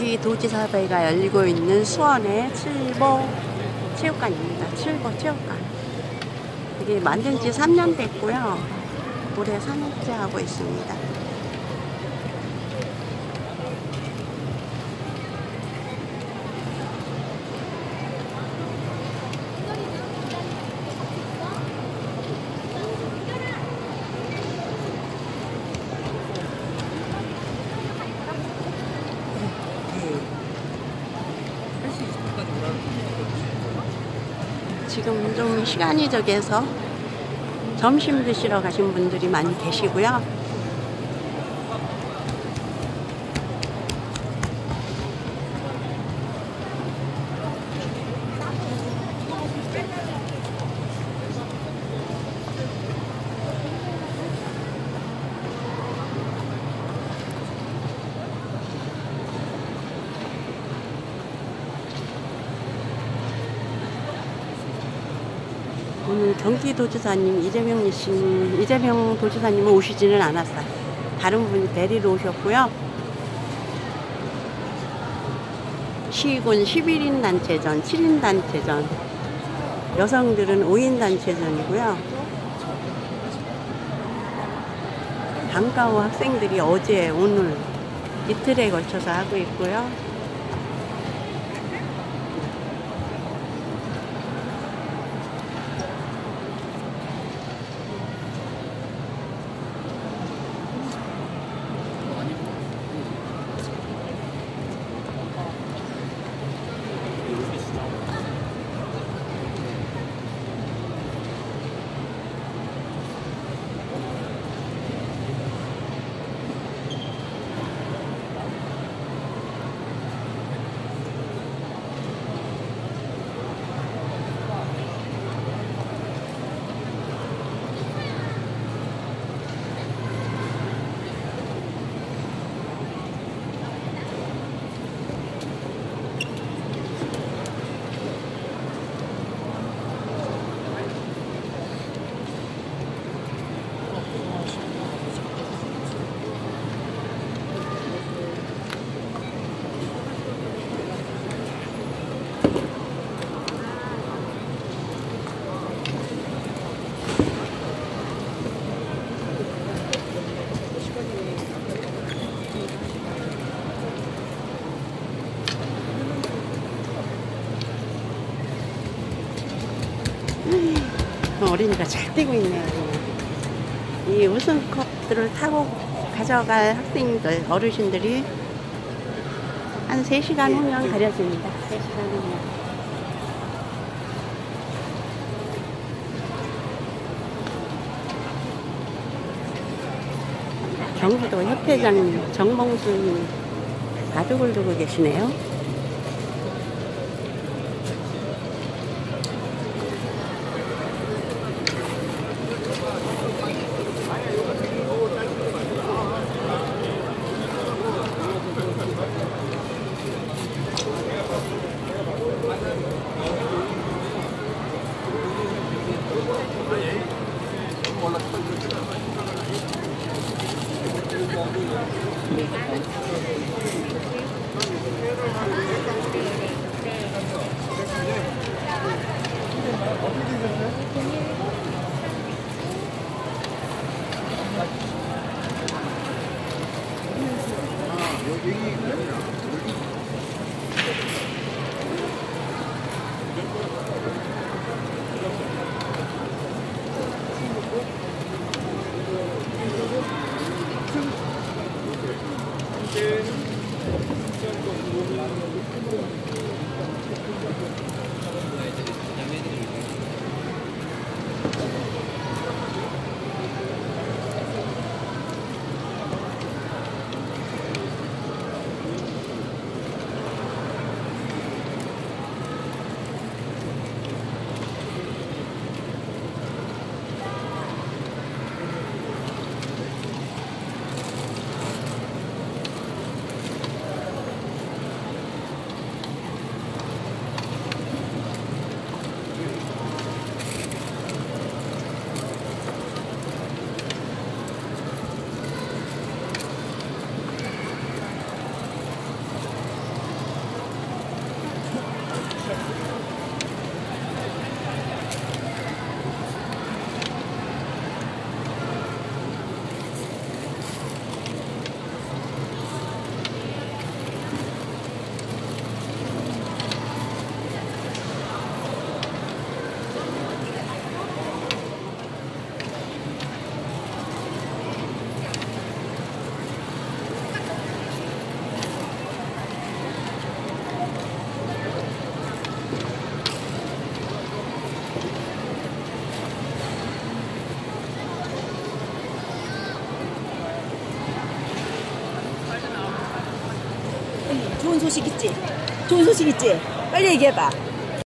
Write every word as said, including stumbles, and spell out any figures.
경기도지사회가 열리고 있는 수원의 칠보 체육관입니다. 칠보 체육관. 이게 만든 지 삼 년 됐고요. 올해 삼 년째 하고 있습니다. 지금 좀 시간이 적어서 점심 드시러 가신 분들이 많이 계시고요. 오늘 경기도지사님 이재명 씨, 이재명 도지사님은 오시지는 않았어요. 다른 분이 데리러 오셨고요. 시군 십일 인 단체전, 칠 인 단체전, 여성들은 오 인 단체전이고요. 방과후 학생들이 어제, 오늘 이틀에 걸쳐서 하고 있고요. 어린이가 잘 뛰고 있네요. 이 우승컵들을 타고 가져갈 학생들, 어르신들이 한 세 시간 후면 가려집니다. 세 시간 후면. 경기도 협회장 정봉수님 가족을 두고 계시네요. 좋은 소식 있지? 좋은 소식 있지? 빨리 얘기해봐.